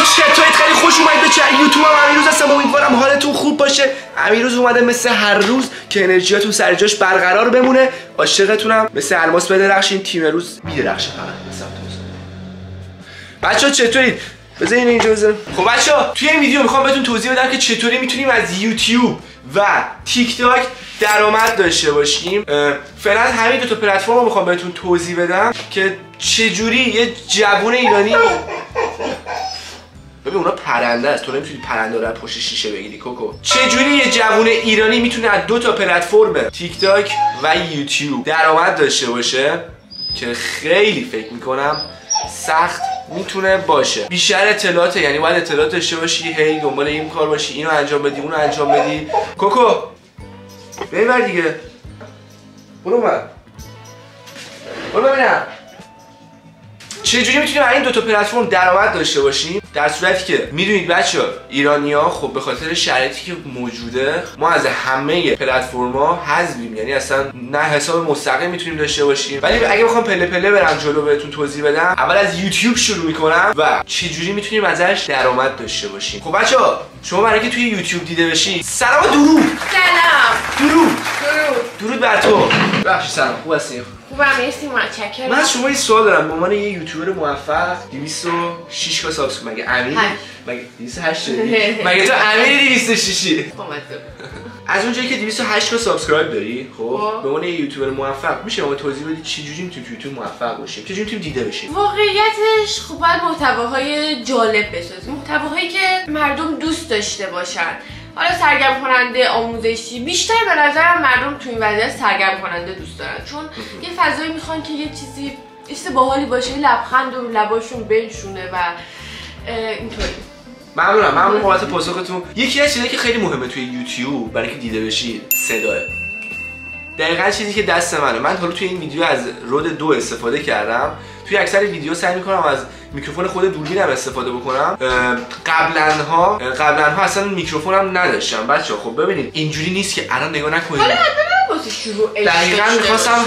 چطورید؟ خیلی خوش اومدید به چنل یوتیوب امیروز هستم. امیدوارم حالتون خوب باشه. امیروز اومده مثل هر روز که انرژیاتون سر جاش برقرار بمونه. عاشقتونم. مثل الماس بدرخشین. تیم روز میدرخشه فقط مثل بچه‌ها چطورید؟ بذارین اینجا بذارم. خب بچه‌ها توی این ویدیو میخوام بهتون توضیح بدم که چطوری میتونیم از یوتیوب و تیک تاک درآمد داشته باشیم. فعلا همین دو تا پلتفرم رو میخوام بهتون توضیح بدم که چجوری یه جوون ایرانی ببین اونا پرنده است، تو نمیتونی پرنده رو پشت شیشه بگیری کوکو. چجوری یه جوون ایرانی میتونه از دو تا پلتفرم تیک تاک و یوتیوب درآمد داشته باشه که خیلی فکر میکنم سخت میتونه باشه. بیشتر اطلاعات، یعنی باید اطلاعات داشته باشی، هی دنبال این کار باشی، اینو انجام بدی، اونو انجام بدی. کوکو ببر دیگه، برو ببینم چجوری میتونیم از این دو تا پلتفرم درآمد داشته باشیم. در صورتی که میدونید بچه‌ها ایرانی‌ها خب به خاطر شرایطی که موجوده ما از همه پلتفرم‌ها حذفیم، یعنی اصلا نه حساب مستقیم میتونیم داشته باشیم. ولی اگه بخوام پله پله برم جلو بهتون توضیح بدم، اول از یوتیوب شروع میکنم و چجوری میتونیم ازش درآمد داشته باشیم. خب بچه‌ها شما برای اینکه توی یوتیوب دیده بشی، سلام و درود. درود بر تو. بخشی سلام، خوب هستی؟ خوبم، مرسی، متشکرم. من از شما یه سوال دارم. به عنوان یه یوتیوبر موفق 206 تا سابسکرایب، مگه امیر؟ مگه 208 مگه تو امیر 206ی؟ از اونجایی که 208 تا سابسکرایب داری، خب به عنوان یه یوتیوبر موفق میشه ما توضیح بدی چجوری میتونیم تو یوتیوب موفق باشیم؟ چجوری میتونیم دیده بشیم؟ واقعیتش خب باید محتواهای جالب بسازیم، محتواهایی که مردم دوست داشته باشن. حالا سرگرم کننده، آموزشی، بیشتر به نظرم مردم تو این وضعیت سرگرم کننده دوست دارن، چون یه فضایی میخوان که یه چیزی باحالی باشه، لبخند رو لباشون بنشونه و اینطوری. ممنون بابت پاسختون. یکی از چیزایی که خیلی مهمه توی یوتیوب برای اینکه دیده بشی صداه. دقیقاً چیزی که دست منه. من حالا توی این ویدیو از رود 2 استفاده کردم. توی اکثر ویدیو سعی میکنم از میکروفون خود دوربینم استفاده بکنم. قبلنها اصلا میکروفونم نداشتم بچه‌ها. خب ببینید اینجوری نیست که الان نگاه نکنید. حالا واسه شروع دقیقاً می‌خواستم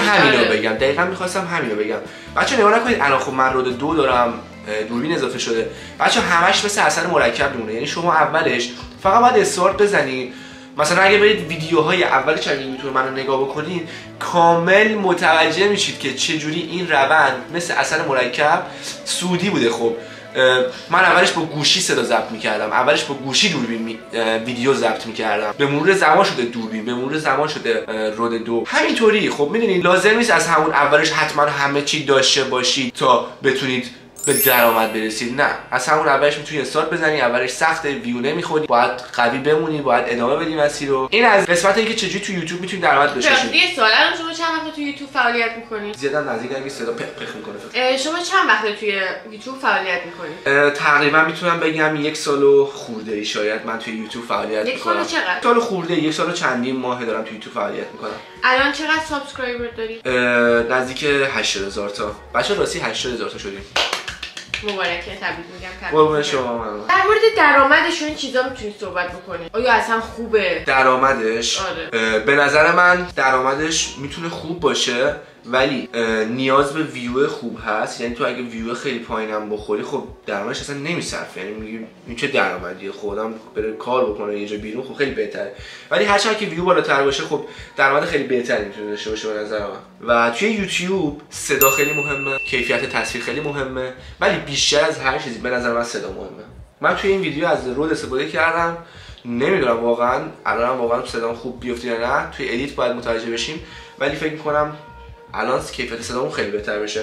همینو بگم. بچه‌ها نگاه نکنید الان خب من رود 2 دارم، دوربین اضافه شده. بچه‌ها همش مثل اثر مرکب میمونه. یعنی شما اولش فقط باید استارت بزنید. مثلا اگه برید ویدیوهای اول چنل یوتیوب منو نگاه بکنید، کامل متوجه میشید که چجوری این روند مثل اثر مرکب سعودی بوده. خب من اولش با گوشی صدا ضبط میکردم، اولش با گوشی دوربین ویدیو ضبط میکردم، به مرور زمان شده دوربین، به مرور زمان شده رود 2. همینطوری خب میدونید لازم نیست از همون اولش حتما همه چی داشته باشید تا بتونید به درآمد برسید. نه، از همون اولش میتونی استارت بزنی. اولش سخت، ویو نمیخوری، باید قوی بمونی، باید ادامه بدی مسیر رو. این از قسمت اینکه چجوری تو یوتیوب میتونی درآمد داشته باشی. یه سوال، الان شما چند وقت تو یوتیوب فعالیت میکنید؟ زیادا نزدیک اگه صدا پخ میکنه. شما چند وقت توی یوتیوب فعالیت میکنید؟ تقریبا میتونم بگم 1 سال و خورده ای شاید من توی یوتیوب فعالیت میکنم. 1 سال چقدر؟ سال خورده، 1 سال و چندین ماه دارم توی یوتیوب فعالیت میکنم. الان چقدر سابسکرایبر داری؟ نزدیک 80000 تا. بچه‌ها راستی 80000 تا شدیم. مبارکه، تبریک میگم. قربون شما. در مورد درآمدش و این چیزا میتونید صحبت بکنید. آیا اصلا خوبه درآمدش؟ آره. به نظر من درآمدش میتونه خوب باشه، ولی نیاز به ویو خوب هست. یعنی تو اگه ویو خیلی پایینم بخوری، خب درآمدش اصلا نمیصرفه. یعنی میگی این چه درآمدیه، خودم بره کار بکنه یه جا بیرون، خب خیلی بهتره. ولی هر چقدر که ویو بالاتر باشه، خب درآمد خیلی بهتری میتونه داشته باشه به نظر من. و توی یوتیوب صدا خیلی مهمه، کیفیت تصویر خیلی مهمه، ولی بیشتر از هر چیزی به نظر من صدا مهمه. من توی این ویدیو از رود استفاده کردم. نمیدونم واقعا الانم واقعا صدام خوب بیفته یا نه، توی ادیت باید متوجه بشیم، ولی فکر می‌کنم الان کیفیت صدامون خیلی بهتر بشه.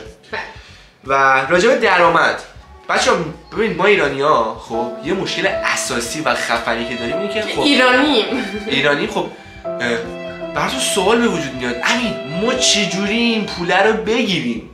و راجع به درآمد بچه‌ها ببینید، ما ایرانی‌ها خب یه مشکل اساسی و خفنی که داریم اینه که خب ایرانی خب براتون سوال به وجود میاد، امین ما چجوری این پوله رو بگیریم؟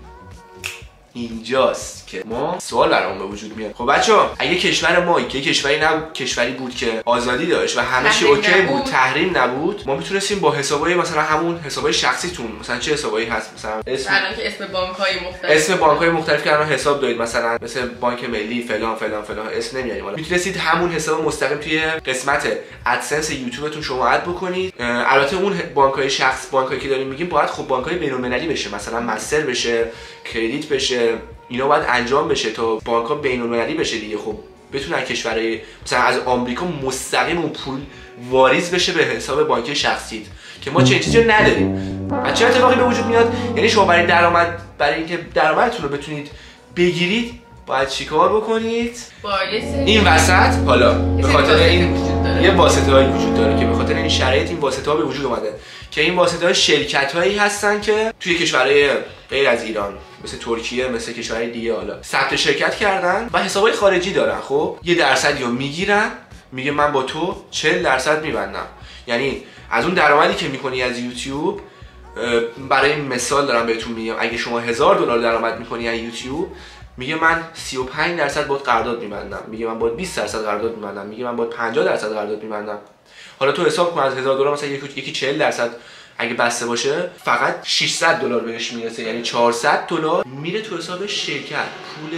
اینجاست که ما سوال برامون به وجود میاد. خب بچه‌ها اگه کشور ما که کشوری بود که آزادی داشت و همه چی اوکی بود، تحریم نبود، ما میتونستیم با حسابای مثلا همون حسابای شخصیتون، مثلا چه حسابایی هست، مثلا الان که اسم بانک‌های مختلف که الان حساب دارید، مثلا مثل بانک ملی فلان فلان فلان اسم نمیاریم، حالا میتونستید همون حساب مستقیم توی قسمت ادسنس یوتیوبتون شما اد بکنید. البته اون بانک‌های بانکایی که داریم میگیم باید خب بانک‌های بین‌المللی بشه، مثلا مستر بشه، کردیت بشه، اینا باید انجام بشه تا بانک‌ها بین‌المللی بشه دیگه. خب بتونه از کشورهای مثلا از آمریکا مستقیم اون پول واریز بشه به حساب بانکی شخصیت که ما چه چیزی نداریم. و چه اتفاقی به وجود میاد؟ یعنی شما برای اینکه درآمدتون رو بتونید بگیرید باید چیکار بکنید؟ این وسط حالا به خاطر این یه واسطه‌ای وجود داره که به خاطر این شرایط این واسطه‌ها به وجود اومده که این واسطه‌ها شرکت‌هایی هستن که توی کشورهای غیر از ایران مثل ترکیه مثل کشورهای دیگه حالا ثبت شرکت کردن و حسابای خارجی دارن. خب یه درصدی رو میگیرن، میگه من با تو 40% میبندم. یعنی از اون درآمدی که میکنی از یوتیوب، برای مثال دارم بهتون میگم، اگه شما $1000 درآمد میکنی از یوتیوب، میگه من 35% باید قرارداد میبندم، میگه من باید 20% قرارداد میبندم، میگه من باید 50% قرارداد میبندم. حالا تو حساب کن از $1000 مثلا یکی 40% اگه بسته باشه فقط $600 بهش میرسه، یعنی $400 میره تو حساب شرکت. پول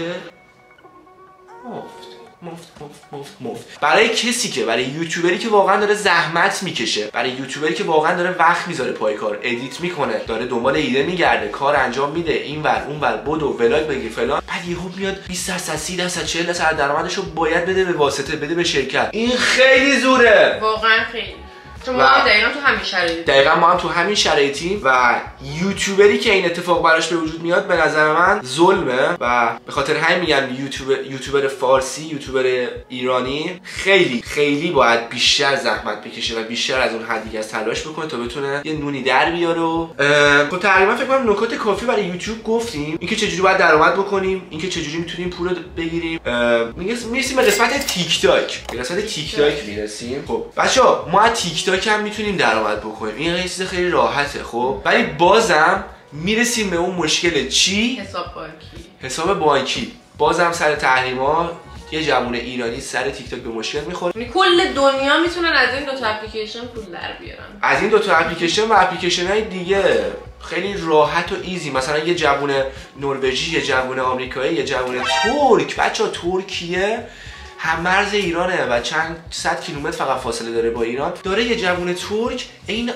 مفت برای کسی که برای یوتیوبری که واقعا داره زحمت میکشه، برای یوتیوبری که واقعا داره وقت میذاره پای کار، ادیت میکنه، داره دنبال ایده میگرده، کار انجام میده، اینور اونور بدو ولاگ بگیر فلان، بعد یهو میاد 20% 30% 40% درآمدشو باید بده به واسطه، بده به شرکت. این خیلی زوره، واقعا خیلی. ما دقیقاً تو همین شرایطیم. دقیقاً ما هم تو همین شرایطیم و یوتیوبری که این اتفاق براش به وجود میاد به نظر من ظلمه و به خاطر همین میگم یوتیوبر فارسی، یوتیوبر ایرانی خیلی باید بیشتر زحمت بکشه و بیشتر از اون حدی از تلاش بکنه تا بتونه یه نونی در بیاره. خب تقریبا فکر کنم نکات کافی برای یوتیوب گفتیم، اینکه چجوری باید درآمد بکنیم، اینکه چجوری میتونیم پول رو بگیریم. میرسیم به قسمت تیک تاک. میرسیم. خب بچه‌ها ما از تیک تاک هم میتونیم درآمد بکنیم، این یه چیز خیلی راحته. خب ولی بازم میرسیم به اون مشکل چی؟ حساب بانکی. بازم سر تحریما یه جوون ایرانی سر تیک تاک به مشکل میخوره. کل دنیا میتونن از این دو تا اپلیکیشن پول در بیارن، از این دو تا اپلیکیشن و اپلیکیشن‌های دیگه خیلی راحت و ایزی. مثلا یه جوون نروژی، یه جوون آمریکایی، یه جوون ترک. بچه‌ها ترکیه هم مرز ایرانه و چند صد کیلومتر فقط فاصله داره با ایران. داره یه جوون ترک عین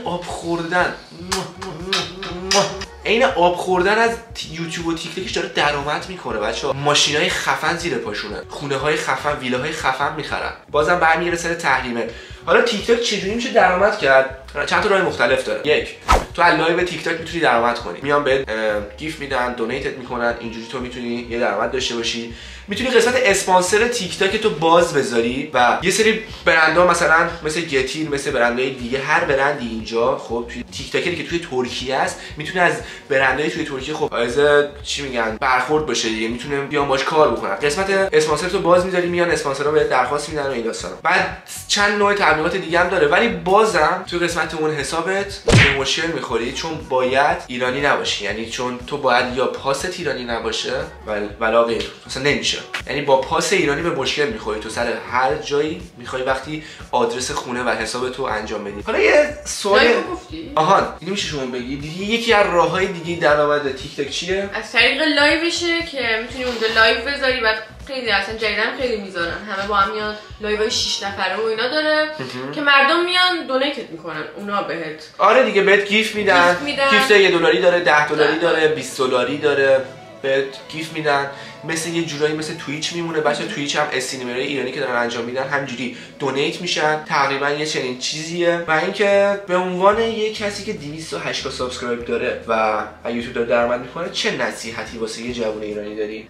آب خوردن از یوتیوب و تیک تاکش داره درآمد میکنه. بچه‌ها ماشینای خفن زیر پاشونه، خونه‌های خفن، ویلاهای خفن میخرن. بازم برمیگره سر تحریمه. حالا تیک تاک چجوری میشه درآمد کرد؟ چند تا راه مختلف داره. یک، تو از لایو تیک تاک میتونی درآمد کنی، میان بهت گیف میدن، دونیتت میکنن، اینجوری تو میتونی یه درآمد داشته باشی. میتونی قسمت اسپانسر تیک تاک تو باز بذاری و یه سری برندها مثلا مثل گتین، مثل برندهای دیگه، هر برندی اینجا خب توی تیک تاکری که توی ترکیه است میتونه از برندهای توی ترکیه خب از چی میگن برخورد باشه دیگه، میتونه بیان باش کار بکنن. قسمت اسپانسر تو باز میذاری، میان اسپانسرها بهت درخواست میدن و این داستانا. بعد چند نوع تبلیغات دیگه هم داره، ولی بازم تو قسمت اون حسابت به مشکل میخوری چون باید ایرانی نباشی. یعنی چون تو باید یا پاست ایرانی نباشه ولا غیر، مثلا نمیشه. یعنی با پاس ایرانی به مشکل میخوری تو سر هر جایی میخوای وقتی آدرس خونه و حساب تو انجام بدی. حالا یه سوال آهان اینو میشه شما بگی دیگه، یکی از راههای دیگه درآمد تیک تاک چیه؟ از طریق لایوشه که میتونی اونجا لایو بذاری. بعد خیلی اصلا جدیدن خیلی میذارن، همه با هم میان لایوهای 6 نفره و اینا داره که مردم میان دونیتت میکنن اونا بهت. آره دیگه بهت گیف میدن. گیفت $1 داره، $10 داره، $20 داره، بهت گیف میدن. مثل یه جورایی مثل توییچ میمونه. بچه توییچ هم استریمرهای ایرانی که دارن انجام میدن همینجوری دونیت میشن، تقریبا یه چنین چیزیه. و اینکه به عنوان یه کسی که 208 سابسکرایب داره و یوتیوب داره درآمد میکنه چه نصیحتی واسه یه جوون ایرانی داری؟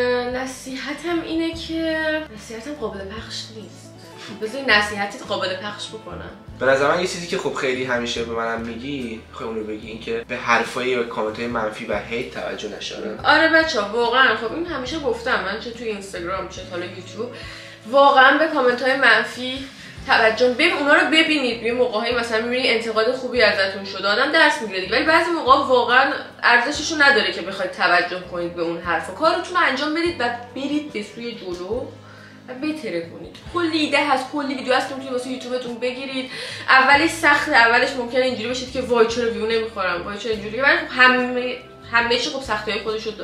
نصیحتم اینه که نصیحتم قابل پخش نیست. بذار نصیحتی قابل پخش بکنم. به نظر من یه چیزی که خب خیلی همیشه به منم میگی، خب اون رو بگی، این که به حرفای و کامنت‌های منفی و هیت توجه نشه. آره بچه‌ها واقعا خب این همیشه گفتم، من چه توی اینستاگرام چه حالا یوتیوب، واقعا به کامنت‌های منفی توجه اونا رو ببینید. یه موقع‌هایی مثلا می‌بینید انتقاد خوبی ازتون شده، آدم درس می‌گیره دیگه، ولی بعضی موقعا واقعا ارزشش رو نداره که بخواید توجه کنید به اون حرفا. کارتون رو انجام بدید و برید به سوی جلو و بهتره کنید. کلی ایده هست، کلی ویدیو هست که میتونید واسه یوتیوبتون بگیرید. اولش سخته، اولش ممکنه اینجوری بشید که وای چرا ویو نمیخورم، وای چرا اینجوری، ولی خب همه چی خب سختی‌های خودشو داره.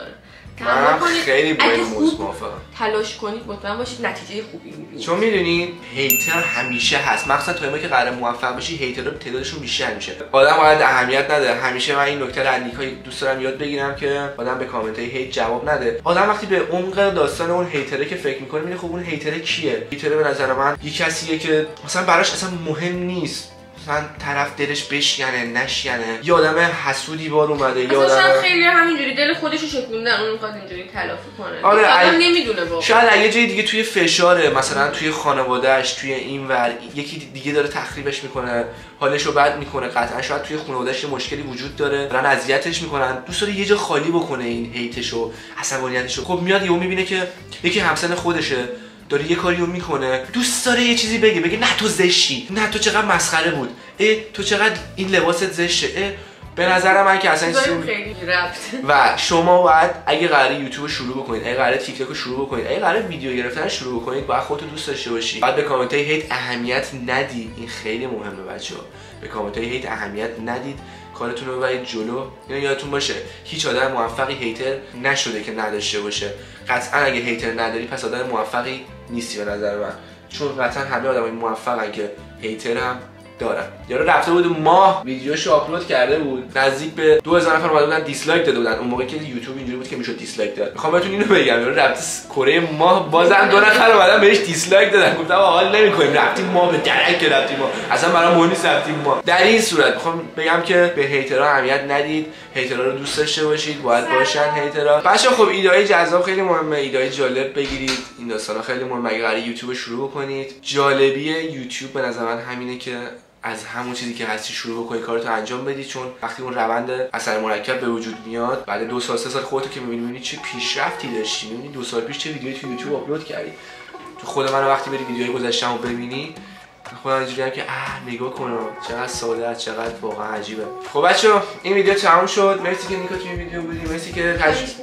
من خیلی با این موضوع موافقم. تلاش کنید مطمئن باشید نتیجه خوبی میبینید. چون میدونید هیتر همیشه هست، مخصوصا تایمی که قرار موفق بشی هیترها تعدادشون بیشتر میشه. آدم باید اهمیت نده. همیشه من این نکته رو از نیکای دوست دارم یاد بگیرم که آدم به کامنت های هیت جواب نده. آدم وقتی به عمق داستان اون هیتره که فکر میکنه میگه خب اون هیتره کیه؟ هیتره به نظر من یک کسیه که مثلا براش اصلا مهم نیست مثلا طرف دلش بشکنه نشکنه، یه آدم حسودی بار اومده، یه آدم خیلی همینجوری دل خودشو شکوندن اون میخواد اینجوری تلافی کنه. آره آدم نمیدونه واقعا. شاید یه جای دیگه توی فشاره، مثلا توی خانواده‌اش، توی اینور یکی دیگه داره تخریبش میکنه، حالشو بد میکنه، قطعا شاید توی خانواده‌اش مشکلی وجود داره، دارن اذیتش میکنن، دوست داره یه جا خالی بکنه این هیتشو، عصبانیتشو. خب میاد یهو میبینه که یکی همسن خودشه داره یه کاریو میکنه، دوست داره یه چیزی بگه نه تو زشتی، نه تو چقدر مسخره بود، تو چقدر این لباست زشته. به نظر من که اصلا خیلی ربط. و شما باید اگه قراره یوتیوب شروع بکنید، اگه قراره تیک تاک رو شروع بکنید، اگه قراره ویدیو گرفتن شروع بکنید، باید خودتو دوست داشته باشی. باید به کامنت های هیت اهمیت ندید. این خیلی مهمه بچه‌ها. به کامنت های هیت اهمیت ندید. کارتون رو ببرید جلو. اینو یادتون باشه هیچ آدم موفقی هیتر نشده که نداشته باشه. قطعا اگه هیتر نداری پس آدم موفقی نیستی به نظر من. چون قطعا همه آدمای موفقن که هیتر هم دارن. یارو رفته بود ماه ویدیوشو آپلود کرده بود، نزدیک به 2000 نفر اومده بودن دیسلایک داده بودن. اون موقع که یوتیوب اینجوری بود که میشد دیسلایک داد. میخوام بهتون اینو بگم، یارو رفت کره ماه بازم 2 نفر اومدن بهش دیسلایک دادن. گفتم حال نمی‌کنیم رفتیم ما به درک رفتیم ما. اصلا برام مهم نیست رفتیم ما. در این صورت میخوام بگم که به هیترها اهمیت ندید. هیترها رو دوست داشته باشید، باید باشن هیترها. بچه‌ها خب ایده‌های جذاب خیلی مهمه، ایده‌های جالب بگیرید. این داستانا خیلی مهمه اگه قراره یوتیوب شروع کنید. جالبی یوتیوب به نظر من همینه که از همون چیزی که هستی شروع بکنی کارتو انجام بدی، چون وقتی اون روند اثر مرکب به وجود میاد بعد 2 سال 3 سال خودتو که میبینی چه پیشرفتی داشتی، میبینی 2 سال پیش چه ویدیویی تو یوتیوب آپلود کردی. تو خود من وقتی بری ویدیوهای گذشته‌مو ببینی خودم اینجوریام که نگاه کن چقدر ساده است، چقدر واقعا عجیبه. خب بچه‌ها این ویدیو تموم شد. مرسی که نیکا توی ویدیو بودی، مرسی که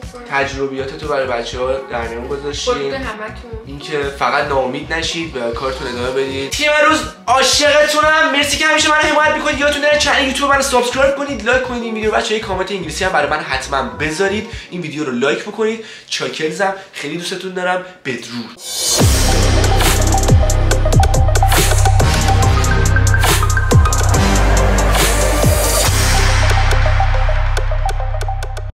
تجربیاتتو برای بچه‌ها در میون گذاشتین. اینکه فقط ناامید نشید، به کارتون ادامه بدید. تیم روز عاشقتونم. مرسی که همیشه منو حمایت می‌کنید. یادتون نره چنل یوتیوب منو سابسکرایب کنید، لایک کنید این ویدیو. بچه‌ها کامنت انگلیسی هم برای من حتما بذارید. این ویدیو رو لایک بکنید. چاکرزم. خیلی دوستتون دارم. بدرود.